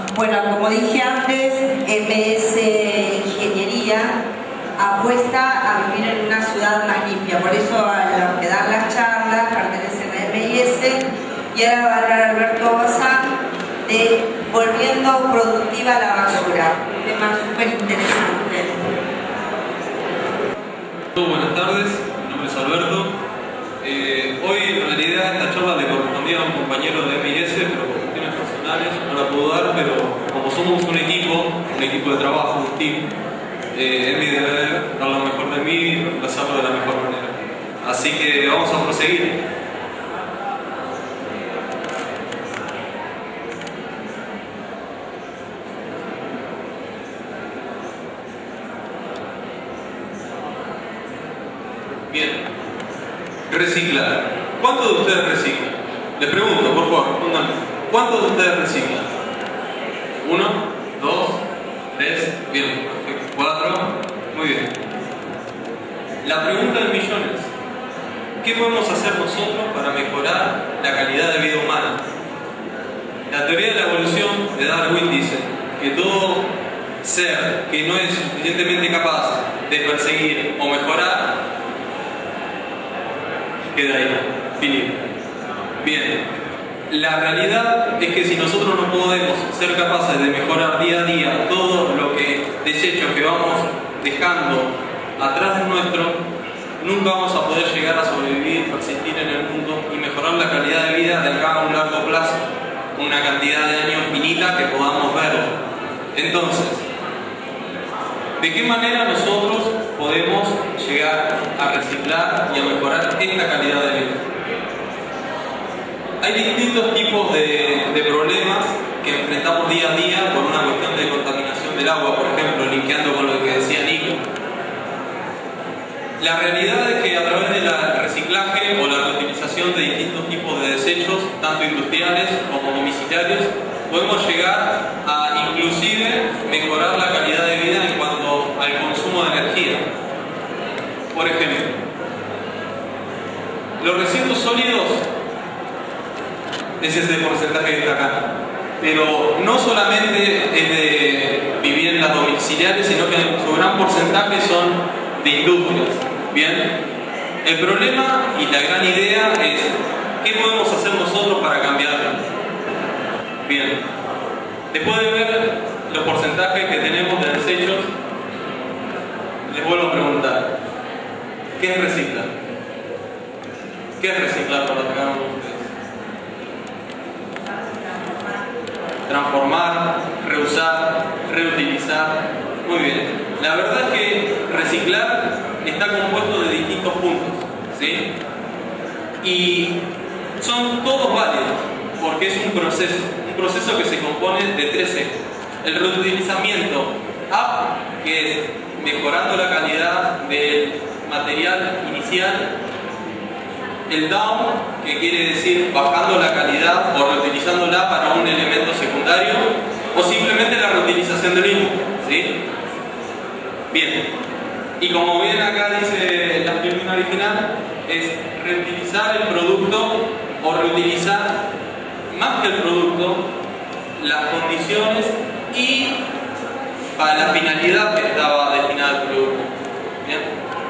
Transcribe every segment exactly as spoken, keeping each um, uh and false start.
Bueno, como dije antes, M S Ingeniería apuesta a vivir en una ciudad más limpia. Por eso, al que dan las charlas, pertenecen a M I S, y ahora va a hablar Alberto Bazán de volviendo productiva la basura. Un tema súper interesante. Buenas tardes, mi nombre es Alberto. Eh, hoy en realidad esta charla le correspondía a un compañero de M I S, pero por cuestiones personales no la puedo dar, pero como somos un equipo, un equipo de trabajo, un team, eh, es mi deber dar lo mejor de mí y reemplazarlo de la mejor manera. Así que vamos a proseguir. Bien, reciclar. ¿Cuántos de ustedes reciclan? Les pregunto, por favor, pónganme. ¿Cuántos de ustedes reciclan? ¿Uno? ¿Dos? ¿Tres? Bien, perfecto. ¿Cuatro? Muy bien. La pregunta del millón es: ¿qué podemos hacer nosotros para mejorar la calidad de vida humana? La teoría de la evolución de Darwin dice que todo ser que no es suficientemente capaz de perseguir o mejorar queda ahí, finito. Bien, la realidad es que si nosotros no podemos ser capaces de mejorar día a día todo lo que desechos que vamos dejando atrás de nuestro, nunca vamos a poder llegar a sobrevivir, persistir en el mundo y mejorar la calidad de vida de acá a un largo plazo, una cantidad de años finita que podamos verlo. Entonces, ¿de qué manera nosotros podemos llegar a reciclar y a mejorar esta calidad de vida? Hay distintos tipos de, de problemas que enfrentamos día a día por una cuestión de contaminación del agua, por ejemplo, linkeando con lo que decía Nico. La realidad es que a través del reciclaje o la reutilización de distintos tipos de desechos, tanto industriales como domiciliarios, podemos llegar a inclusive mejorar la calidad de vida en cuanto al consumo de energía. Por ejemplo, los residuos sólidos es ese porcentaje que está acá, pero no solamente es de viviendas domiciliares, sino que su gran porcentaje son de industrias. Bien, el problema y la gran idea es ¿qué podemos hacer nosotros para cambiarlo? Bien, después de ver los porcentajes que tenemos de desechos, les vuelvo a preguntar: ¿qué es reciclar? ¿Qué es reciclar para cada uno de ustedes? Transformar, reusar, reutilizar. Muy bien. La verdad es que reciclar está compuesto de distintos puntos, ¿sí? Y son todos válidos, porque es un proceso, un proceso que se compone de tres ejes. El reutilizamiento up, que es mejorando la calidad del material inicial. El down, que quiere decir bajando la calidad o reutilizándola para un elemento secundario, o simplemente la reutilización del mismo, ¿sí? Bien, y como bien acá dice la firma original, es reutilizar el producto o reutilizar más que el producto, las condiciones y para la finalidad que estaba destinada al producto. Bien,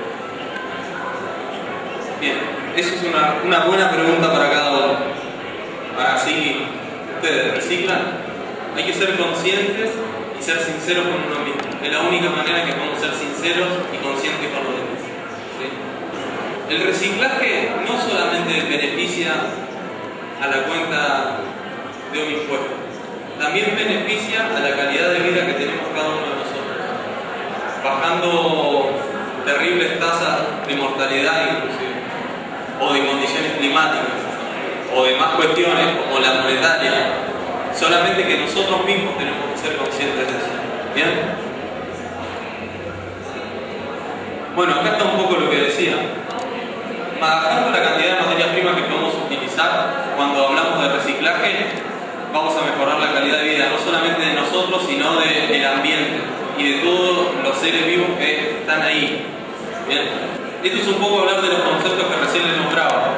bien, esa es una, una buena pregunta para cada uno. Así, ¿ustedes reciclan? Hay que ser conscientes y ser sinceros con uno mismo. Es la única manera que podemos ser sinceros y conscientes con los demás, ¿sí? El reciclaje no solamente beneficia a la cuenta de un impuesto, también beneficia a la calidad de vida que tenemos cada uno de nosotros, bajando terribles tasas de mortalidad inclusive, o de condiciones climáticas, o de más cuestiones como la monetaria. Solamente que nosotros mismos tenemos que ser conscientes de eso. ¿Bien? Bueno, acá está un poco lo que decía. Bajando la cantidad de materias primas que podemos utilizar cuando hablamos de reciclaje, vamos a mejorar la calidad de vida, no solamente de nosotros, sino de, del ambiente y de todos los seres vivos que están ahí. ¿Bien? Esto es un poco hablar de los conceptos que recién les nombraba.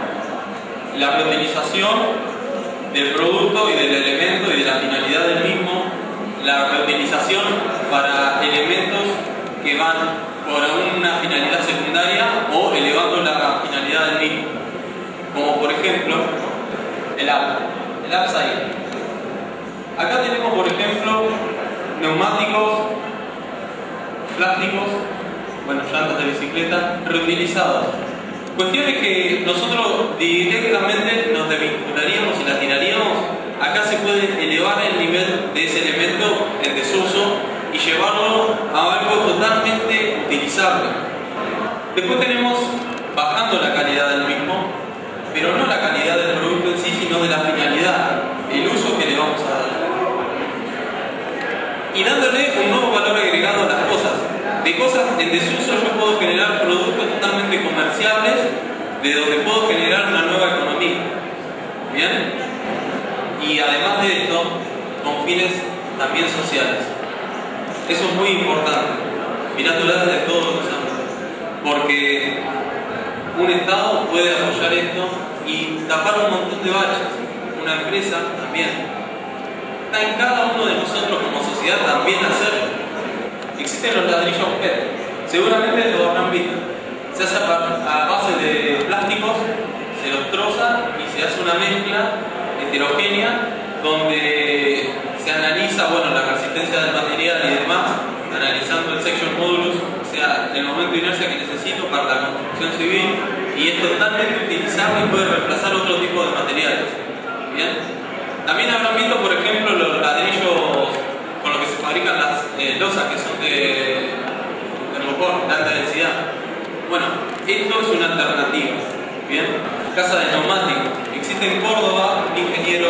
La reutilización del producto y del elemento y de la finalidad del mismo la reutilización para elementos que van por una finalidad secundaria o elevando la finalidad del mismo. Como por ejemplo, el agua, el upcycling. Acá tenemos por ejemplo neumáticos, plásticos, bueno, llantas de bicicleta reutilizados. Cuestiones que nosotros directamente nos desvincularíamos y las tiraríamos. Acá se puede elevar el nivel de ese elemento en desuso y llevarlo a algo totalmente utilizable. Después tenemos bajando la calidad del mismo, pero no la calidad del producto en sí, sino de la finalidad, el uso que le vamos a dar. Y dándole un nuevo valor agregado a las cosas. De cosas en desuso yo puedo generar productos totalmente comerciables, de donde puedo generar una nueva economía. ¿Bien? Y además de esto, con fines también sociales. Eso es muy importante, mirándola desde todos los ámbitos, porque un Estado puede apoyar esto y tapar un montón de baches. Una empresa también. Está en cada uno de nosotros como sociedad también hacerlo. Existen los ladrillos P E T, seguramente lo habrán visto. Se hace a base de plásticos, se los troza y se hace una mezcla heterogénea donde se analiza bueno, la resistencia del material y demás, analizando el section modulus, o sea, el momento de inercia que necesito para la construcción civil, y es totalmente utilizable y puede reemplazar otro tipo de materiales. ¿Bien? También habrán visto, por ejemplo, los ladrillos con los que se fabrican las eh, losas que son de termopor, de alta densidad. Bueno, esto es una alternativa. ¿Bien? Casa de neumáticos. Existe en Córdoba un ingeniero,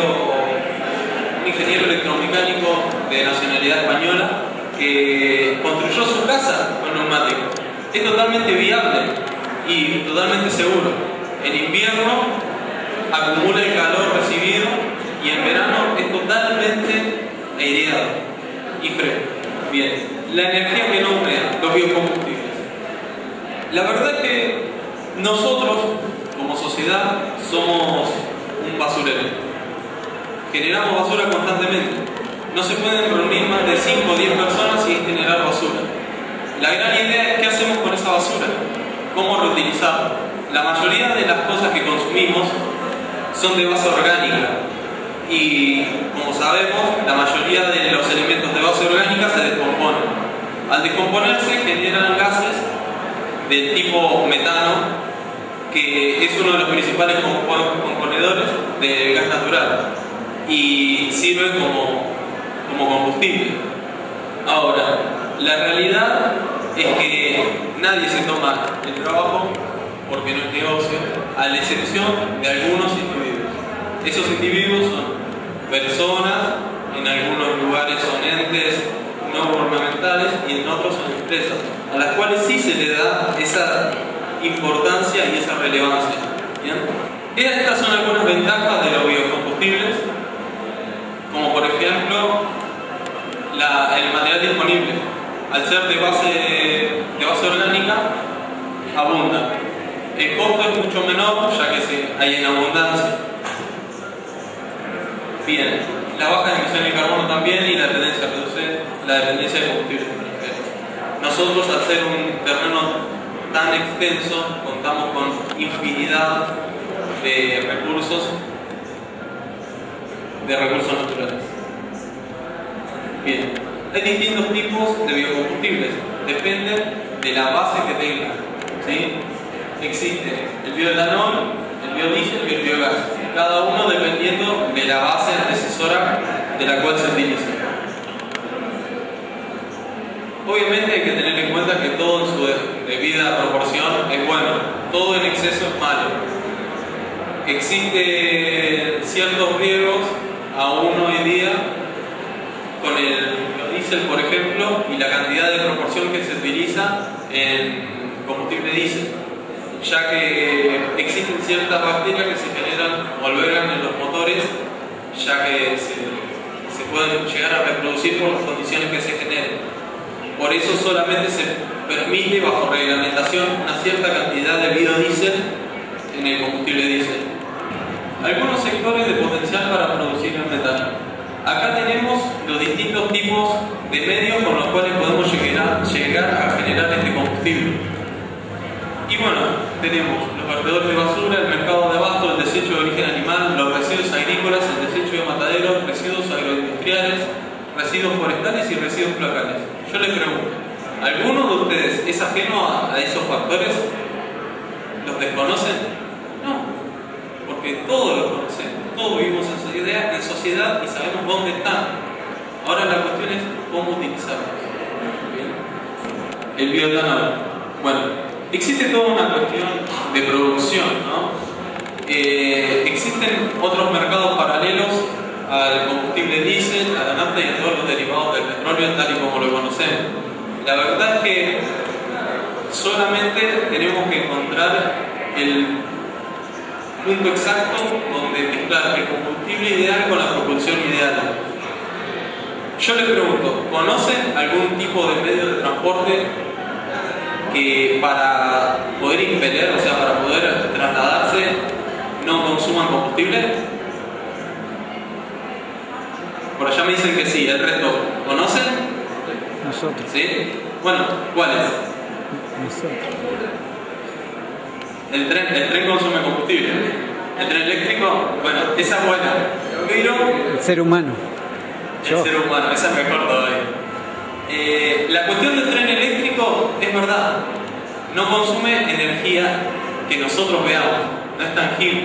un ingeniero electromecánico de nacionalidad española que construyó su casa con neumáticos. Es totalmente viable y totalmente seguro. En invierno acumula el calor recibido y en verano es totalmente aireado y fresco. Bien, la energía que no humea, los biocombustibles. La verdad es que nosotros, como sociedad, somos un basurero. Generamos basura constantemente. No se pueden reunir más de cinco o diez personas sin generar basura. La gran idea es qué hacemos con esa basura, cómo reutilizarla. La mayoría de las cosas que consumimos son de base orgánica y, como sabemos, la mayoría de los elementos de base orgánica se descomponen. Al descomponerse generan gases del tipo metano, que es uno de los principales componedores del gas natural y sirve como, como combustible. Ahora, la realidad es que nadie se toma el trabajo porque no es negocio, a la excepción de algunos individuos. Esos individuos son personas, en algunos lugares son entes no gubernamentales y en otros son empresas, a las cuales sí se le da esa importancia y esa relevancia. ¿Bien? Estas son algunas ventajas de los biocombustibles, como por ejemplo la, el material disponible. Al ser de base, de base orgánica, abunda. El costo es mucho menor, ya que se, hay en abundancia. Bien, la baja emisión de carbono también y la tendencia a reducir la dependencia de combustibles extranjeros. Nosotros, al ser un terreno tan extenso, contamos con infinidad de recursos, de recursos naturales. Bien, hay distintos tipos de biocombustibles, depende de la base que tenga. ¿Sí? Existe el bioetanol, el biodiesel y el biogás, cada uno dependiendo de la base antecesora de la cual se utiliza. Obviamente hay que tener en cuenta que todo en su debida proporción es bueno, todo en exceso es malo. Existen ciertos riesgos aún hoy día con el biodiesel, por ejemplo, y la cantidad de proporción que se utiliza en combustible diésel, ya que existen ciertas bacterias que se generan o albergan en los motores, ya que se, se pueden llegar a reproducir por las condiciones que se generen. Por eso solamente se permite, bajo reglamentación, una cierta cantidad de biodiesel en el combustible diésel. Algunos sectores de potencial para producir el metano. Acá tenemos los distintos tipos de medios con los cuales podemos llegar, llegar a generar este combustible. Y bueno, tenemos los vertedores de basura, el mercado de abasto, el desecho de origen animal, los residuos agrícolas, el desecho de mataderos, residuos agroindustriales, residuos forestales y residuos cloacales. Yo les pregunto, ¿alguno de ustedes es ajeno a, a esos factores? ¿Los desconocen? No, porque todos los conocemos, todos vivimos en sociedad, en sociedad y sabemos dónde están. Ahora la cuestión es cómo utilizarlos. ¿Bien? El bioetanol. Bueno, existe toda una cuestión de producción, ¿no? Eh, existen otros mercados paralelos al combustible diésel, a la nafta y a todos los derivados del petróleo tal y como lo conocemos. La verdad es que solamente tenemos que encontrar el punto exacto donde mezclar el combustible ideal con la propulsión ideal. Yo les pregunto, ¿conocen algún tipo de medio de transporte que para poder impeler, o sea, para poder trasladarse, no consuman combustible? Por allá me dicen que sí, el resto, ¿conocen? Nosotros. ¿Sí? Bueno, ¿cuáles? Nosotros. El tren, el tren consume combustible. El tren eléctrico, bueno, esa es buena, pero... El ser humano. El Yo. ser humano, esa es mejor todavía. Eh, la cuestión del tren eléctrico es verdad, no consume energía que nosotros veamos, no es tangible,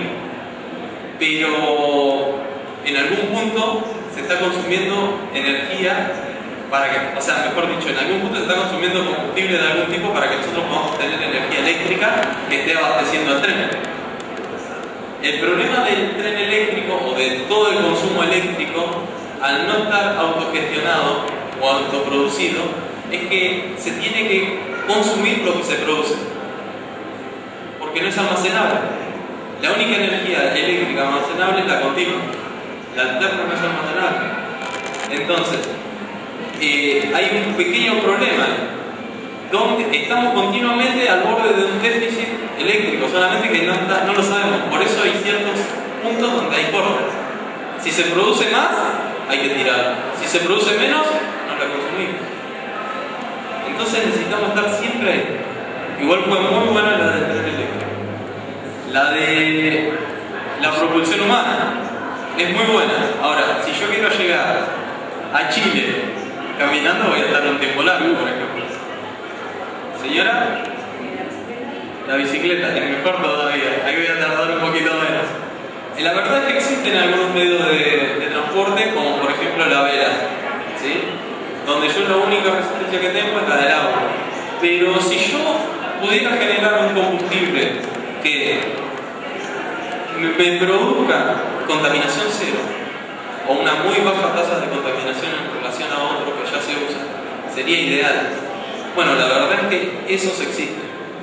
pero en algún punto se está consumiendo energía para que, o sea, mejor dicho, en algún punto se está consumiendo combustible de algún tipo para que nosotros podamos tener energía eléctrica que esté abasteciendo al tren. El problema del tren eléctrico o de todo el consumo eléctrico, al no estar autogestionado o autoproducido, es que se tiene que consumir lo que se produce, porque no es almacenable. La única energía eléctrica almacenable es la continua, la alterna no es almacenable. Entonces, eh, hay un pequeño problema donde estamos continuamente al borde de un déficit eléctrico, solamente que no, está, no lo sabemos. Por eso hay ciertos puntos donde hay cortes. Si se produce más, hay que tirar. Si se produce menos, no la consumimos. Entonces necesitamos estar siempre ahí. Igual fue muy buena la del tren eléctrico. La de la propulsión humana es muy buena. Ahora, si yo quiero llegar a Chile caminando, voy a estar un tiempo largo, por ejemplo. Señora, la bicicleta es mejor todavía. Ahí voy a tardar un poquito menos. Y la verdad es que existen algunos medios de, de transporte, como por ejemplo la vela, ¿sí? Donde yo la única resistencia que tengo es la del agua. Pero si yo pudiera generar un combustible que me, me produzca contaminación cero, o una muy baja tasa de contaminación en relación a otro que ya se usa, sería ideal. Bueno, la verdad es que esos existen.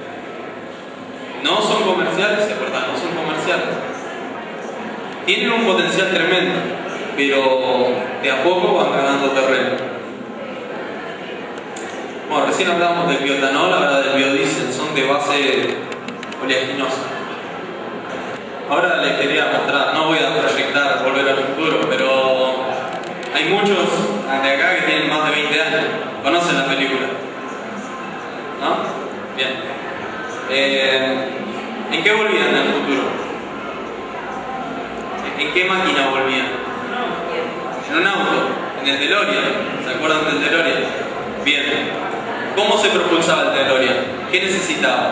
No son comerciales, es verdad, no son comerciales. Tienen un potencial tremendo, pero de a poco van ganando terreno. Bueno, recién hablábamos del bioetanol, ahora del biodiesel, son de base oleaginosa. Ahora les quería mostrar, no voy a proyectar Volver al Futuro, pero hay muchos de acá que tienen más de veinte años, conocen la película, ¿no? Bien. Eh, ¿En qué volvían en el futuro? ¿En qué máquina volvían? En un auto, en el DeLorean. ¿Se acuerdan del DeLorean? Bien. ¿Cómo se propulsaba el DeLorean? ¿Qué necesitaba?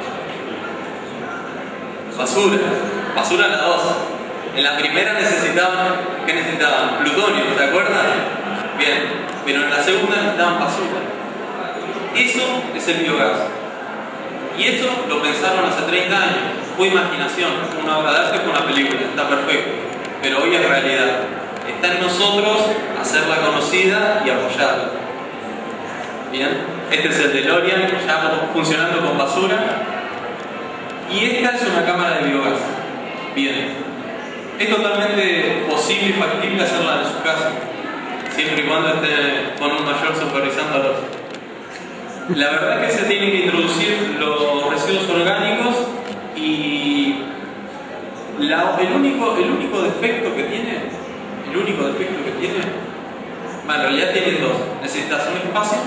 Basura. Basura la dos. En la primera necesitaban, ¿qué necesitaban? Plutonio, ¿se acuerdan? Bien. Pero en la segunda necesitaban basura. Eso es el biogás. Y eso lo pensaron hace treinta años. Fue imaginación, fue una obra de arte, fue una película, está perfecto. Pero hoy es realidad. Está en nosotros hacerla conocida y apoyarla. Bien, este es el DeLorean, ya funcionando con basura. Y esta es una cámara de biogás. Bien, es totalmente posible y factible hacerla en su casa, siempre y cuando esté con un mayor supervisándolos. La verdad es que se tienen que introducir los residuos orgánicos y la, el, único, el único defecto que tiene, el único defecto que tiene Bueno, en realidad tienen dos. Necesitas un espacio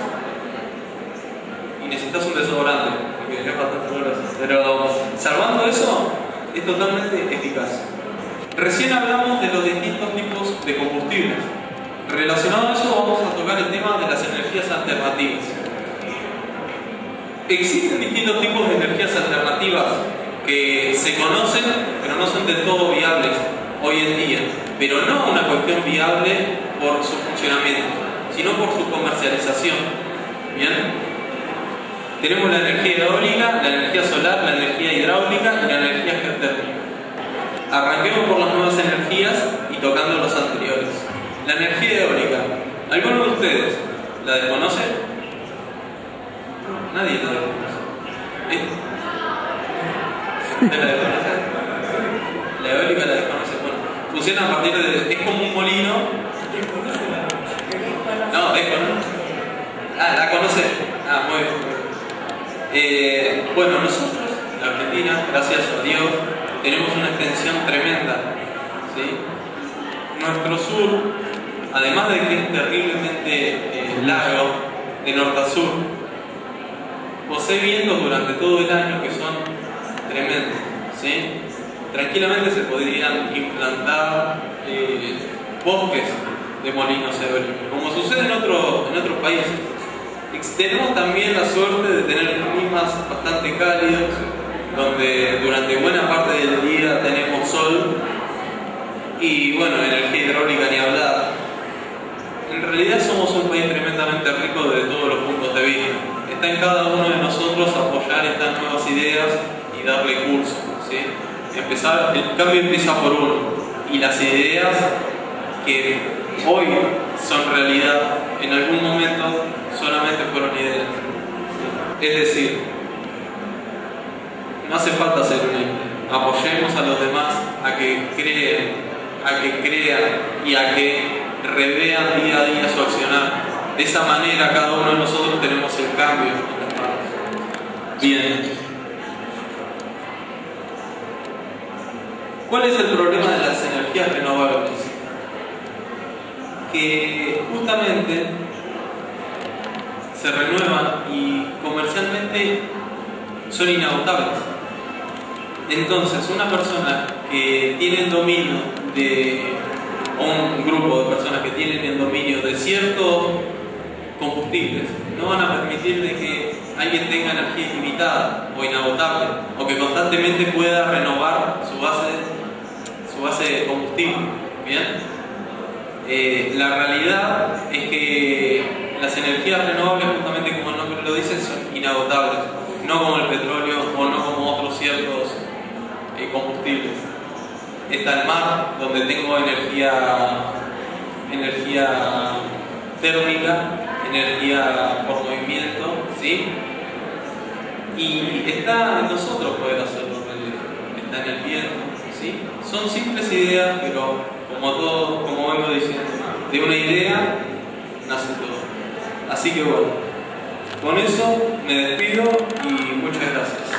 y necesitas un desodorante, que es bastante doloroso. Pero salvando eso, es totalmente eficaz. Recién hablamos de los distintos tipos de combustibles. Relacionado a eso, vamos a tocar el tema de las energías alternativas. Existen distintos tipos de energías alternativas que se conocen, pero no son del todo viables hoy en día. Pero no una cuestión viable por su funcionamiento, sino por su comercialización. ¿Bien? Tenemos la energía eólica, la energía solar, la energía hidráulica y la energía geotérmica. Arranquemos por las nuevas energías y tocando los anteriores. La energía eólica. ¿Alguno de ustedes la desconoce? Nadie la desconoce. ¿Eh? ¿Usted la desconoce? La eólica la desconoce. Bueno, funciona a partir de... es como un molino. No, desconoce. Ah, ¿la conoce? Ah, muy bien. Eh, bueno, nosotros, en Argentina, gracias a Dios, tenemos una extensión tremenda, ¿sí? Nuestro sur, además de que es terriblemente eh, largo, de norte a sur, posee vientos durante todo el año que son tremendos, ¿sí? Tranquilamente se podrían implantar eh, bosques de molinos eólicos, como sucede en, otro, en otros países. Tenemos también la suerte de tener climas bastante cálidos, donde durante buena parte del día tenemos sol y, bueno, energía hidráulica ni hablar. En realidad somos un país tremendamente rico desde todos los puntos de vista. Está en cada uno de nosotros apoyar estas nuevas ideas y darle curso, ¿sí? Empezar, el cambio empieza por uno, y las ideas que hoy son realidad, en algún momento solamente fueron ideas. Es decir, no hace falta ser un ente. Apoyemos a los demás a que creen, a que crean y a que revean día a día su accionar. De esa manera cada uno de nosotros tenemos el cambio en las manos. Bien. ¿Cuál es el problema de las energías renovables? Que justamente se renuevan y comercialmente son inagotables. Entonces, una persona que tiene el dominio de, o un grupo de personas que tienen el dominio de ciertos combustibles, no van a permitir de que alguien tenga energía ilimitada o inagotable, o que constantemente pueda renovar su base, su base de combustible. ¿Bien? Eh, la realidad es que las energías renovables, justamente como el nombre lo dice, son inagotables, no como el petróleo o no como otros ciertos eh, combustibles. Está el mar, donde tengo energía, energía térmica, energía por movimiento, ¿sí? Y está en nosotros poder hacerlo realidad. Está en el viento, ¿sí? Son simples ideas, pero como todo, como vengo diciendo, de una idea nace todo. Así que bueno, con eso me despido y muchas gracias.